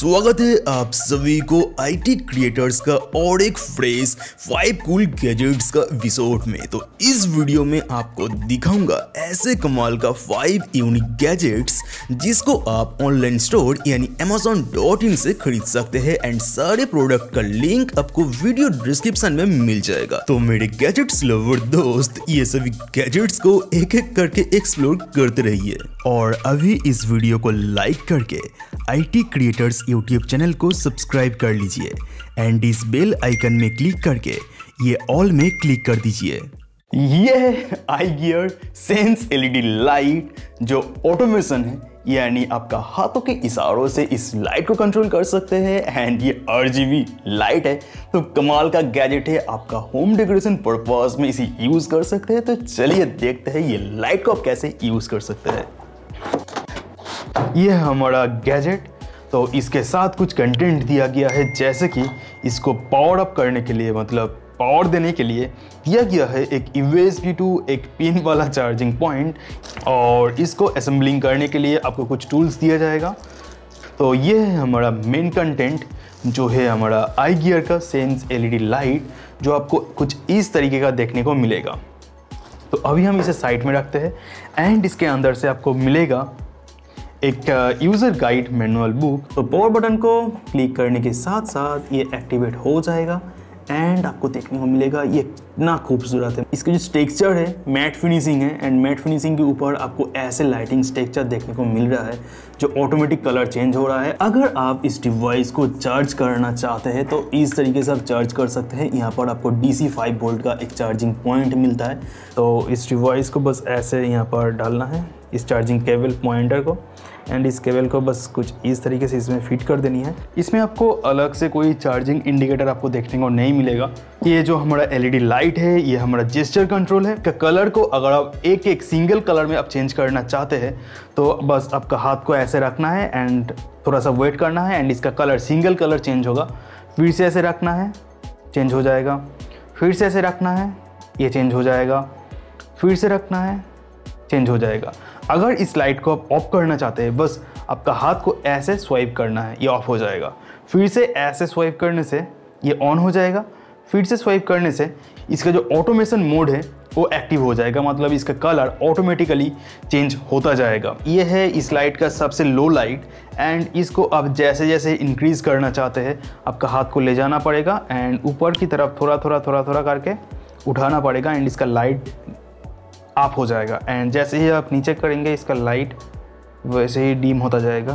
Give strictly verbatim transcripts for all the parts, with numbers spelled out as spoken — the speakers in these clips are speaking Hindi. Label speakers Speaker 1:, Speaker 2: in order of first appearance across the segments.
Speaker 1: स्वागत है आप सभी को आईटी क्रिएटर्स का और एक फ्रेश फाइव कूल गैजेट्स का एपिसोड में। तो इस वीडियो में आपको दिखाऊंगा ऐसे कमाल का फाइव यूनिक गैजेट्स जिसको आप ऑनलाइन स्टोर यानी अमेज़न डॉट इन से खरीद सकते हैं एंड सारे प्रोडक्ट का लिंक आपको वीडियो डिस्क्रिप्शन में मिल जाएगा। तो मेरे गैजेट्स लवर दोस्त ये सभी गैजेट्स को एक एक करके एक्सप्लोर करते रहिए और अभी इस वीडियो को लाइक करके आईटी क्रिएटर्स यूट्यूब चैनल को सब्सक्राइब कर लीजिए एंड इस बेल आइकन में क्लिक करके ये ऑल में क्लिक कर दीजिए। ये है iGear sense LED light जो ऑटोमेशन है, यानी आपका हाथों के इशारों से इस लाइट को कंट्रोल कर सकते हैं एंड ये आरजीबी लाइट है तो कमाल का गैजेट है। आपका होम डेकोरेशन पर्पस में इसे यूज कर सकते हैं। तो चलिए देखते हैं ये लाइट को आप कैसे यूज कर सकते हैं। ये है हमारा गैजेट। तो इसके साथ कुछ कंटेंट दिया गया है, जैसे कि इसको पावर अप करने के लिए मतलब पावर देने के लिए दिया गया है एक यूएसबी टू एक पिन वाला चार्जिंग पॉइंट और इसको असेंबलिंग करने के लिए आपको कुछ टूल्स दिया जाएगा। तो ये है हमारा मेन कंटेंट जो है हमारा आई गियर का सेंस एलईडी लाइट जो आपको कुछ इस तरीके का देखने को मिलेगा। तो अभी हम इसे साइड में रखते हैं एंड इसके अंदर से आपको मिलेगा एक यूज़र गाइड मैनुअल बुक। तो पावर बटन को क्लिक करने के साथ साथ ये एक्टिवेट हो जाएगा एंड आपको देखने को मिलेगा ये कितना खूबसूरत है। इसका जो टेक्सचर है मैट फिनिशिंग है एंड मैट फिनिशिंग के ऊपर आपको ऐसे लाइटिंग टेक्सचर देखने को मिल रहा है जो ऑटोमेटिक कलर चेंज हो रहा है। अगर आप इस डिवाइस को चार्ज करना चाहते हैं तो इस तरीके से आप चार्ज कर सकते हैं। यहाँ पर आपको डी सी फाइव वोल्ट का एक चार्जिंग पॉइंट मिलता है। तो इस डिवाइस को बस ऐसे यहाँ पर डालना है इस चार्जिंग केबल पॉइंटर को एंड इस केबल को बस कुछ इस तरीके से इसमें फिट कर देनी है। इसमें आपको अलग से कोई चार्जिंग इंडिकेटर आपको देखने को नहीं मिलेगा। ये जो हमारा एलईडी लाइट है ये हमारा जेस्चर कंट्रोल है। का कलर को अगर आप एक एक सिंगल कलर में आप चेंज करना चाहते हैं तो बस आपका हाथ को ऐसे रखना है एंड थोड़ा सा वेट करना है एंड इसका कलर सिंगल कलर चेंज होगा। फिर से ऐसे रखना है, चेंज हो जाएगा। फिर से ऐसे रखना है, ये चेंज हो जाएगा। फिर से रखना है, चेंज हो जाएगा। अगर इस लाइट को आप ऑफ करना चाहते हैं बस आपका हाथ को ऐसे स्वाइप करना है, ये ऑफ हो जाएगा। फिर से ऐसे स्वाइप करने से ये ऑन हो जाएगा। फिर से स्वाइप करने से इसका जो ऑटोमेशन मोड है वो एक्टिव हो जाएगा, मतलब इसका कलर ऑटोमेटिकली चेंज होता जाएगा। ये है इस लाइट का सबसे लो लाइट एंड इसको आप जैसे जैसे इंक्रीज़ करना चाहते हैं आपका हाथ को ले जाना पड़ेगा एंड ऊपर की तरफ थोड़ा थोड़ा थोड़ा थोड़ा करके उठाना पड़ेगा एंड इसका लाइट ऑफ हो जाएगा। एंड जैसे ही आप नीचे करेंगे इसका लाइट वैसे ही डीम होता जाएगा।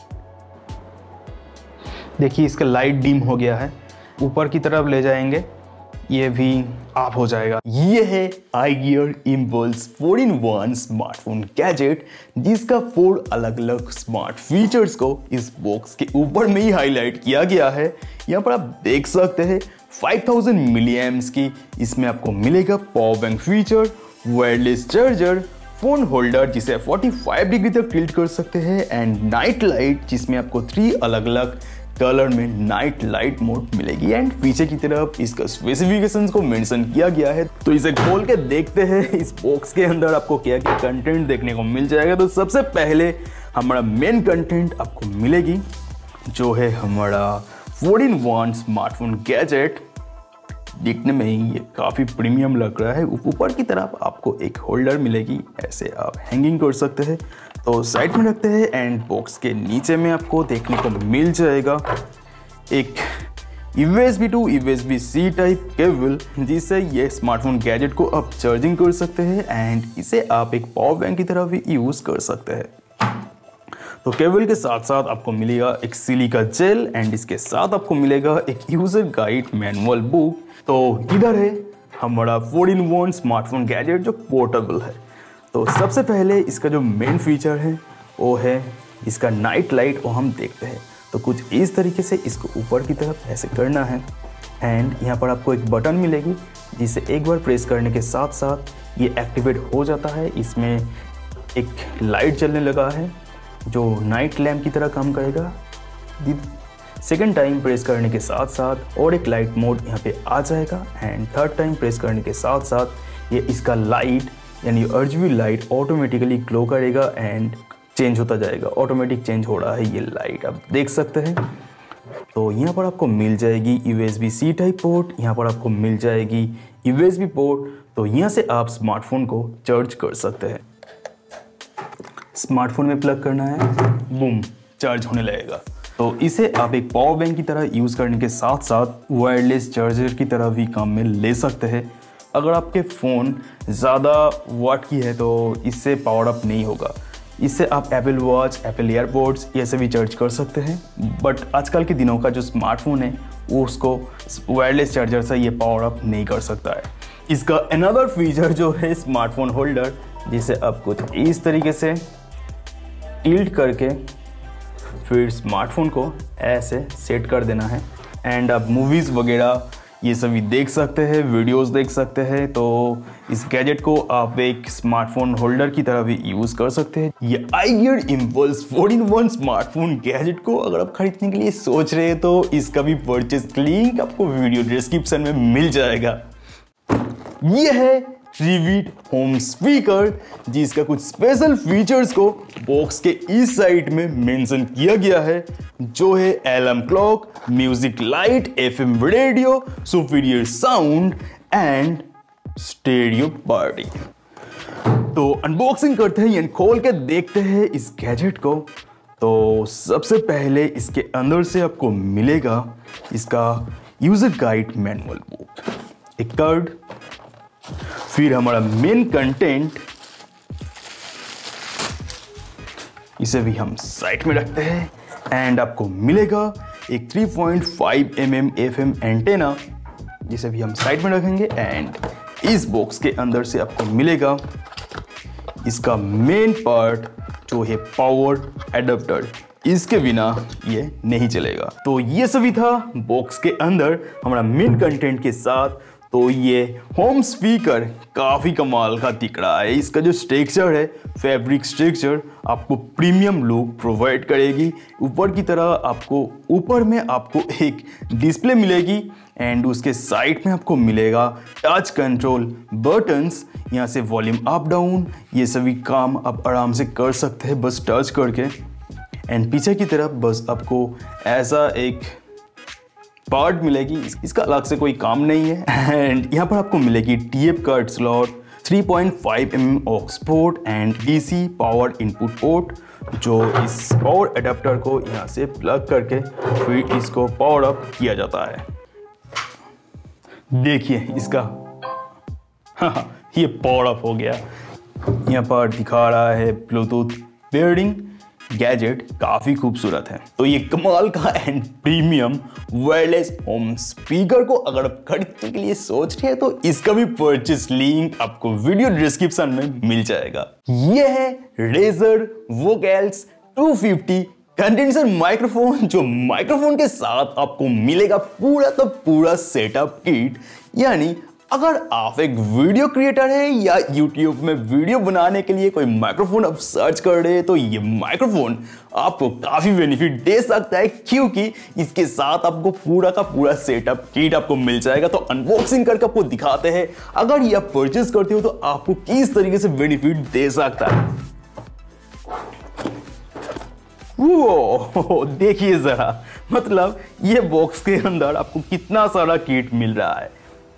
Speaker 1: देखिए इसका लाइट डीम हो गया है। ऊपर की तरफ ले जाएंगे ये भी ऑफ हो जाएगा। ये है iGear impulse four in one smartphone gadget जिसका फोर अलग अलग स्मार्ट फीचर्स को इस बॉक्स के ऊपर में ही हाईलाइट किया गया है। यहाँ पर आप देख सकते हैं फाइव थाउजेंड मिली एम्प्स की इसमें आपको मिलेगा power bank feature, wireless charger, phone holder जिसे पैंतालीस डिग्री तक टिल्ट कर सकते हैं एंड नाइट लाइट जिसमें आपको थ्री अलग अलग कलर में नाइट लाइट मोड मिलेगी एंड पीछे की तरफ इसका स्पेसिफिकेशंस को मेंशन किया गया है। तो इसे खोल के देखते हैं इस बॉक्स के अंदर आपको क्या क्या कंटेंट देखने को मिल जाएगा। तो सबसे पहले हमारा मेन कंटेंट आपको मिलेगी जो है हमारा four in one smartphone gadget. दिखने में ही ये काफ़ी प्रीमियम लग रहा है। ऊपर की तरफ आपको एक होल्डर मिलेगी, ऐसे आप हैंगिंग कर सकते हैं। तो साइड में रखते हैं एंड बॉक्स के नीचे में आपको देखने को मिल जाएगा एक USB to USB C type cable जिससे ये स्मार्टफोन गैजेट को आप चार्जिंग कर सकते हैं एंड इसे आप एक पावर बैंक की तरह भी यूज़ कर सकते हैं। तो केबल के साथ साथ आपको मिलेगा एक सिलिका जेल एंड इसके साथ आपको मिलेगा एक यूज़र गाइड मैनुअल बुक। तो इधर है हमारा four in one smartphone gadget जो पोर्टेबल है। तो सबसे पहले इसका जो मेन फीचर है वो है इसका नाइट लाइट, वो हम देखते हैं। तो कुछ इस तरीके से इसको ऊपर की तरफ ऐसे करना है एंड यहाँ पर आपको एक बटन मिलेगी जिसे एक बार प्रेस करने के साथ साथ ये एक्टिवेट हो जाता है। इसमें एक लाइट जलने लगा है जो नाइट लैम्प की तरह काम करेगा। सेकेंड टाइम प्रेस करने के साथ साथ और एक लाइट मोड यहाँ पे आ जाएगा एंड थर्ड टाइम प्रेस करने के साथ साथ ये इसका लाइट यानी आरजीबी लाइट ऑटोमेटिकली ग्लो करेगा एंड चेंज होता जाएगा, ऑटोमेटिक चेंज हो रहा है ये लाइट, आप देख सकते हैं। तो यहाँ पर आपको मिल जाएगी U S B C type port, यहाँ पर आपको मिल जाएगी यू एस बी पोर्ट। तो यहाँ से आप स्मार्टफोन को चार्ज कर सकते हैं। स्मार्टफोन में प्लग करना है, बूम, चार्ज होने लगेगा। तो इसे आप एक पावर बैंक की तरह यूज़ करने के साथ साथ वायरलेस चार्जर की तरह भी काम में ले सकते हैं। अगर आपके फ़ोन ज़्यादा वाट की है तो इससे पावर अप नहीं होगा। इससे आप एप्पल वॉच, एप्पल एयरपोड्स ये से भी चार्ज कर सकते हैं। बट आजकल के दिनों का जो स्मार्टफोन है वो उसको वायरलेस चार्जर से ये पावर अप नहीं कर सकता है। इसका अनदर फीचर जो है स्मार्टफोन होल्डर, जिसे आप कुछ इस तरीके से टिल्ट करके फिर स्मार्टफोन को ऐसे सेट कर देना है एंड आप मूवीज़ वगैरह ये सभी देख सकते हैं, वीडियोस देख सकते हैं। तो इस गैजेट को आप एक स्मार्टफोन होल्डर की तरह भी यूज़ कर सकते हैं। ये iGear Impulse four in one smartphone gadget को अगर आप खरीदने के लिए सोच रहे हैं तो इसका भी परचेज लिंक आपको वीडियो डिस्क्रिप्शन में मिल जाएगा। ये है ट्रीवीट होम स्पीकर, जिसका कुछ स्पेशल फीचर्स को बॉक्स के इस साइड में मेंशन किया गया है, जो है alarm clock, music light, FM radio, superior sound and stereo party. तो अनबॉक्सिंग करते हैं, यानी खोल के देखते हैं इस गैजेट को। तो सबसे पहले इसके अंदर से आपको मिलेगा इसका यूजर गाइड मैनुअल बुक, एक कार्ड, फिर हमारा मेन कंटेंट, इसे भी हम साइड में रखते हैं एंड आपको मिलेगा एक three point five M M F M antenna, जिसे भी हम साइड में रखेंगे। एंड इस बॉक्स के अंदर से आपको मिलेगा इसका मेन पार्ट, जो है पावर एडाप्टर। इसके बिना ये नहीं चलेगा। तो ये सभी था बॉक्स के अंदर हमारा मेन कंटेंट के साथ। तो ये होम स्पीकर काफ़ी कमाल का दिख रहा है। इसका जो स्ट्रक्चर है, फैब्रिक स्ट्रक्चर, आपको प्रीमियम लुक प्रोवाइड करेगी। ऊपर की तरह आपको ऊपर में आपको एक डिस्प्ले मिलेगी एंड उसके साइड में आपको मिलेगा टच कंट्रोल बटन्स। यहाँ से वॉल्यूम अप डाउन ये सभी काम आप आराम से कर सकते हैं बस टच करके। एंड पीछे की तरफ बस आपको ऐसा एक पार्ट मिलेगी, इसका अलग से कोई काम नहीं है। एंड यहाँ पर आपको मिलेगी T F card slot, three point five M M aux port and DC power input port, जो इस पावर एडाप्टर को यहाँ से प्लग करके फिर इसको पावर अप किया जाता है। देखिए इसका हाँ ये पावर अप हो गया। यहाँ पर दिखा रहा है ब्लूटूथ पेयरिंग। गैजेट काफी खूबसूरत है। तो ये कमाल का and premium wireless home speaker को अगर आप खरीदने के लिए सोच रहे हैं तो इसका भी परचेस लिंक आपको वीडियो डिस्क्रिप्शन में मिल जाएगा। ये है Razer vocals two fifty condenser microphone, जो माइक्रोफोन के साथ आपको मिलेगा पूरा तो पूरा सेटअप किट। यानी अगर आप एक वीडियो क्रिएटर है या यूट्यूब में वीडियो बनाने के लिए कोई माइक्रोफोन आप सर्च कर रहे हैं तो ये माइक्रोफोन आपको काफी बेनिफिट दे सकता है, क्योंकि इसके साथ आपको पूरा का पूरा सेटअप किट आपको मिल जाएगा। तो अनबॉक्सिंग करके आपको दिखाते हैं अगर ये आप परचेज करते हो तो आपको किस तरीके से बेनिफिट दे सकता है। वो देखिए जरा, मतलब ये बॉक्स के अंदर आपको कितना सारा किट मिल रहा है।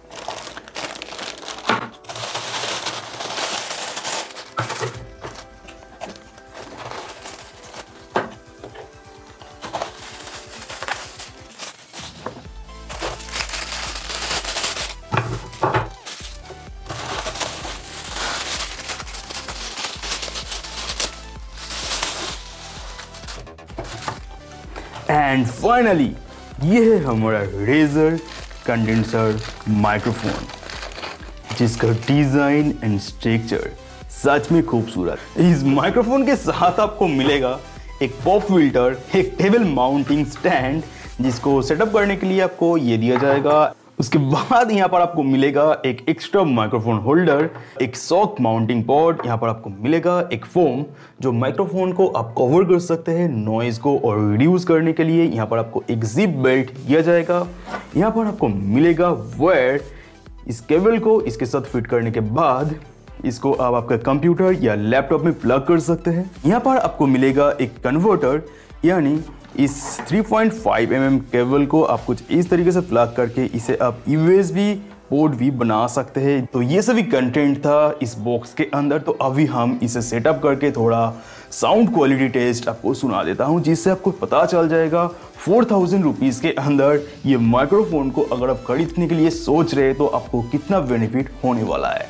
Speaker 1: एंड फाइनली ये है हमारा रेजर कंडेंसर माइक्रोफोन, जिसका डिजाइन एंड स्ट्रक्चर सच में खूबसूरत। इस माइक्रोफोन के साथ आपको मिलेगा एक पॉप फिल्टर, एक टेबल माउंटिंग स्टैंड, जिसको सेटअप करने के लिए आपको ये दिया जाएगा। उसके बाद यहाँ पर आपको मिलेगा एक एक्स्ट्रा माइक्रोफोन होल्डर, एक सॉक माउंटिंग पॉड, यहाँ पर आपको मिलेगा एक फोम जो माइक्रोफोन को आप कवर कर सकते हैं नॉइज को और रिड्यूस करने के लिए। यहाँ पर आपको एक जिप बेल्ट दिया जाएगा। यहाँ पर आपको मिलेगा वायर, इस केबल को इसके साथ फिट करने के बाद इसको आप आपका कंप्यूटर या लैपटॉप में प्लग कर सकते हैं। यहाँ पर आपको मिलेगा एक कन्वर्टर, यानी इस three point five M M cable को आप कुछ इस तरीके से प्लग करके इसे आप यूएसबी पोर्ट भी बना सकते हैं। तो ये सभी कंटेंट था इस बॉक्स के अंदर। तो अभी हम इसे सेटअप करके थोड़ा साउंड क्वालिटी टेस्ट आपको सुना देता हूँ, जिससे आपको पता चल जाएगा फोर थाउजेंड रुपीज़ के अंदर ये माइक्रोफोन को अगर आप खरीदने के लिए सोच रहे हैं तो आपको कितना बेनिफिट होने वाला है।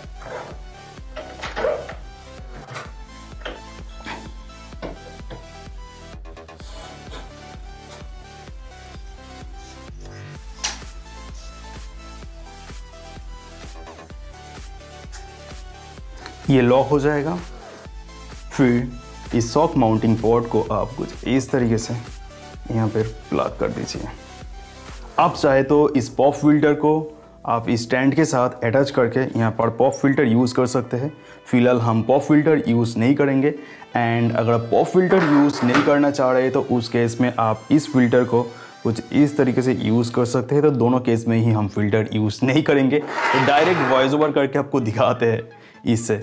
Speaker 1: ये लॉक हो जाएगा। फिर इस सॉक माउंटिंग पोर्ट को आप कुछ इस तरीके से यहाँ पर प्लग कर दीजिए। आप चाहे तो इस पॉप फिल्टर को आप इस स्टैंड के साथ अटैच करके यहाँ पर पॉप फिल्टर यूज़ कर सकते हैं। फिलहाल हम पॉप फिल्टर यूज़ नहीं करेंगे। एंड अगर आप पॉप फिल्टर यूज़ नहीं करना चाह रहे तो उस केस में आप इस फिल्टर को कुछ इस तरीके से यूज़ कर सकते हैं। तो दोनों केस में ही हम फिल्टर यूज़ नहीं करेंगे। तो डायरेक्ट वॉइस ओवर करके आपको दिखाते हैं इससे।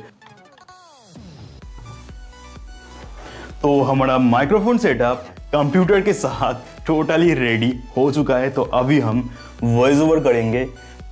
Speaker 1: तो हमारा माइक्रोफोन सेटअप कंप्यूटर के साथ टोटली रेडी हो चुका है। तो अभी हम वॉइस ओवर करेंगे।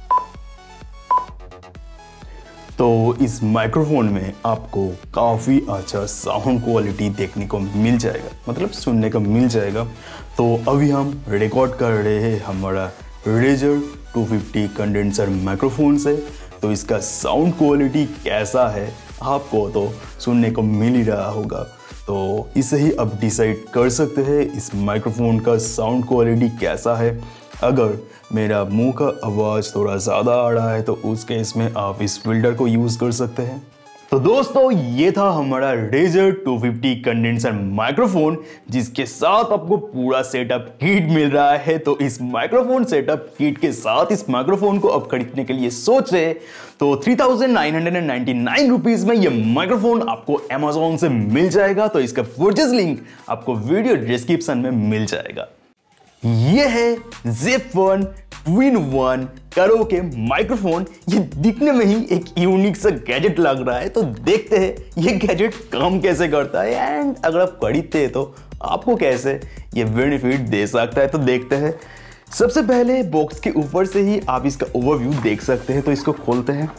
Speaker 1: तो इस माइक्रोफोन में आपको काफ़ी अच्छा साउंड क्वालिटी देखने को मिल जाएगा, मतलब सुनने को मिल जाएगा। तो अभी हम रिकॉर्ड कर रहे हैं हमारा Razer two fifty condenser microphone से। तो इसका साउंड क्वालिटी कैसा है आपको तो सुनने को मिल ही रहा होगा। तो इसे ही आप डिसाइड कर सकते हैं इस माइक्रोफोन का साउंड क्वालिटी कैसा है। अगर मेरा मुंह का आवाज़ थोड़ा ज़्यादा आ रहा है तो उस केस में आप इस फिल्टर को यूज़ कर सकते हैं। तो दोस्तों ये था हमारा Razer two fifty condenser microphone, जिसके साथ आपको पूरा सेटअप किट मिल रहा है। तो इस माइक्रोफोन सेटअप किट के साथ इस माइक्रोफोन को आप खरीदने के लिए सोच रहे हैं तो three thousand nine hundred ninety nine rupees में ये माइक्रोफोन आपको अमेज़न से मिल जाएगा। तो इसका परचेज लिंक आपको वीडियो डिस्क्रिप्शन में मिल जाएगा। ये है Zip one two in one karaoke microphone. ये दिखने में ही एक यूनिक सा गैजेट लग रहा है। तो देखते हैं ये गैजेट काम कैसे करता है एंड अगर आप खरीदते हैं तो आपको कैसे ये बेनिफिट दे सकता है। तो देखते हैं। सबसे पहले बॉक्स के ऊपर से ही आप इसका ओवरव्यू देख सकते हैं। तो इसको खोलते हैं।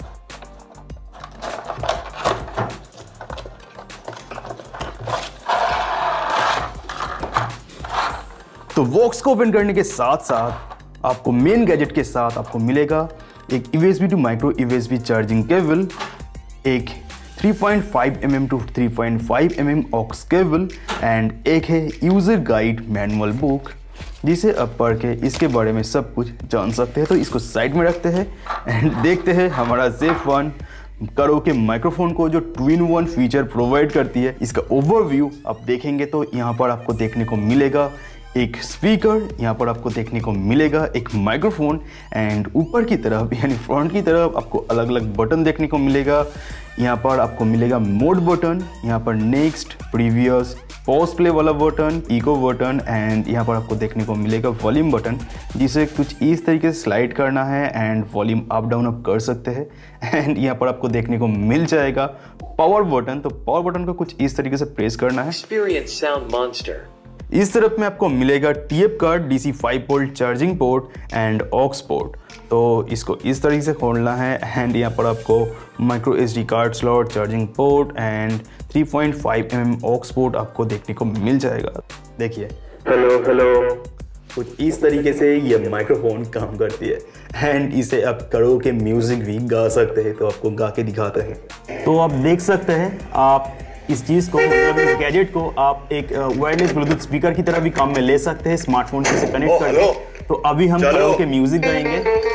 Speaker 1: तो बॉक्स को ओपन करने के साथ साथ आपको मेन गैजेट के साथ आपको मिलेगा एक USB to micro USB charging cable, एक three point five M M to three point five M M aux cable and एक है यूजर गाइड मैनुअल बुक, जिसे आप पढ़ के इसके बारे में सब कुछ जान सकते हैं। तो इसको साइड में रखते हैं एंड देखते हैं हमारा ज़िप वन करोके माइक्रोफोन को जो two in one feature provide करती है। इसका ओवरव्यू आप देखेंगे तो यहाँ पर आपको देखने को मिलेगा एक स्पीकर, यहाँ पर आपको देखने को मिलेगा एक माइक्रोफोन एंड ऊपर की तरफ यानी फ्रंट की तरफ आपको अलग अलग बटन देखने को मिलेगा। यहाँ पर आपको मिलेगा मोड बटन, यहाँ पर नेक्स्ट, प्रीवियस, पॉज प्ले वाला बटन, इको बटन एंड यहाँ पर आपको देखने को मिलेगा वॉल्यूम बटन, जिसे कुछ इस तरीके से स्लाइड करना है एंड वॉल्यूम अप डाउन आप कर सकते हैं। एंड यहाँ पर आपको देखने को मिल जाएगा पावर बटन। तो पावर बटन को कुछ इस तरीके से प्रेस करना है।
Speaker 2: Experience sound monster.
Speaker 1: इस तरफ में आपको मिलेगा TF card, DC five volt charging port and aux port. तो इसको इस तरीके से खोलना है एंड यहाँ पर आपको micro SD card slot, charging port and three point five M M aux port आपको देखने को मिल जाएगा। देखिए, हेलो हेलो, कुछ इस तरीके से ये माइक्रोफोन काम करती है एंड इसे आप करोके म्यूजिक भी गा सकते हैं। तो आपको गा के दिखाते हैं। तो आप देख सकते हैं आप इस चीज़ को, मतलब इस गैजेट को आप एक वायरलेस ब्लूटूथ स्पीकर की तरह भी काम में ले सकते हैं स्मार्टफोन से कनेक्ट करके। तो अभी हम करोके म्यूजिक गाएंगे।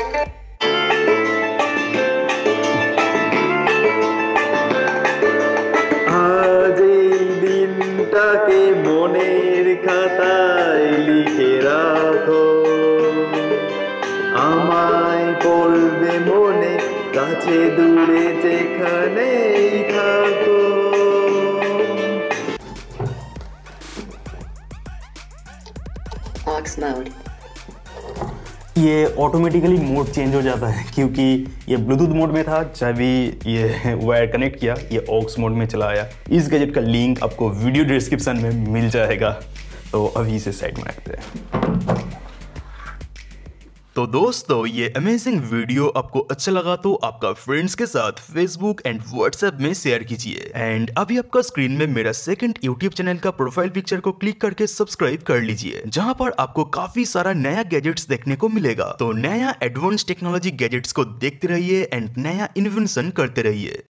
Speaker 1: आज दिनटाके মনের খাতায় লিখে রাখো, আমায় পড়বে মনে কাছে দূরে যেখানেই থাকো।
Speaker 3: Aux mode.
Speaker 1: ये ऑटोमेटिकली मोड चेंज हो जाता है क्योंकि ये ब्लूटूथ मोड में था, जब भी ये वायर कनेक्ट किया ये ऑक्स मोड में चला आया। इस गैजेट का लिंक आपको वीडियो डिस्क्रिप्शन में मिल जाएगा, तो अभी इसे साइड में रखते हैं। तो दोस्तों ये अमेजिंग वीडियो आपको अच्छा लगा तो आपका फ्रेंड्स के साथ फेसबुक एंड व्हाट्सएप में शेयर कीजिए। एंड अभी आपका स्क्रीन में मेरा सेकंड यूट्यूब चैनल का प्रोफाइल पिक्चर को क्लिक करके सब्सक्राइब कर लीजिए, जहां पर आपको काफी सारा नया गैजेट्स देखने को मिलेगा। तो नया एडवांस टेक्नोलॉजी गैजेट्स को देखते रहिए एंड नया इन्वेंशन करते रहिए।